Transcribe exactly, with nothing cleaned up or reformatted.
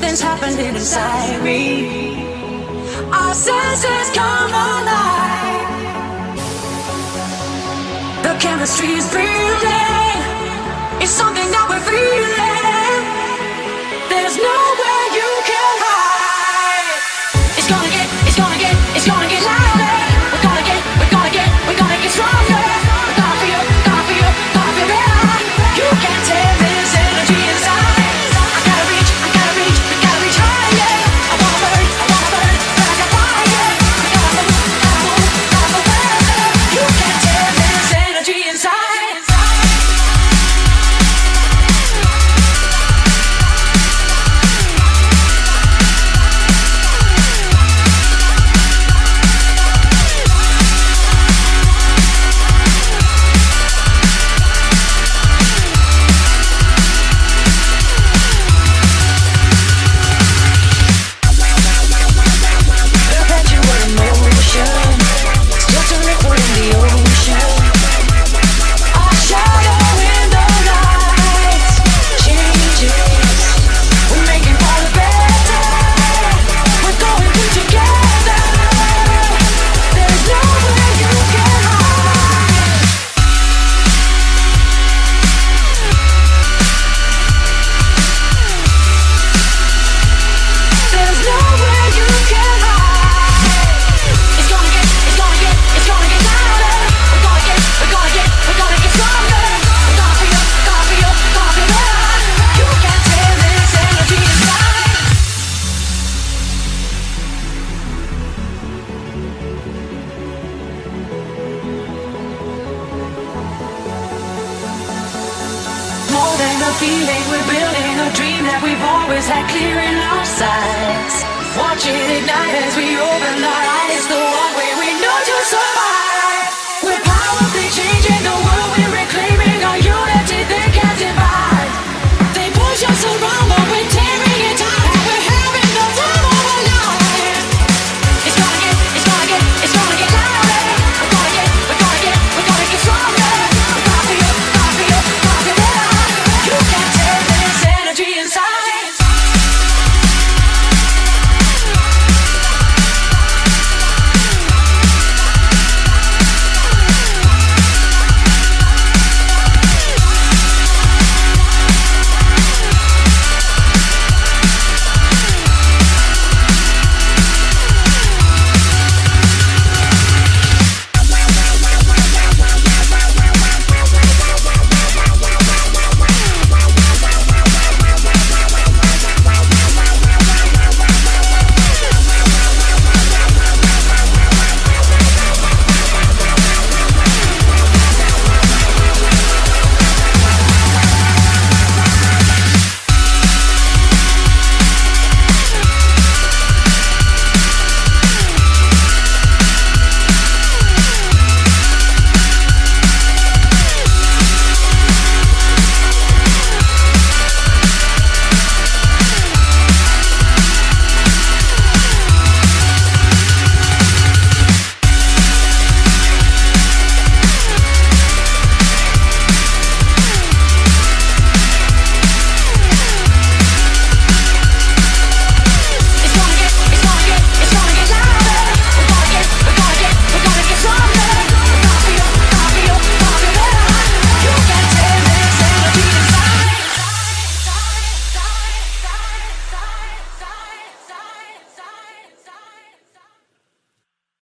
Something's happening inside me. Our senses come alive. The chemistry is building. It's something that we're feeling. There's nowhere you can hide. It's gonna get, it's gonna get, it's gonna get louder. We're gonna get, we're gonna get, we're gonna get stronger. We're gonna feel, gonna feel, gonna feel better. You can't tame this energy inside. I gotta reach, I gotta reach, we gotta reach higher. I wanna burn, I wanna burn, like a fire. We gotta move, gotta move, gotta move better. You can't tame this energy inside. Feeling we're building a dream that we've always had clear in our sights. Watch it ignite as we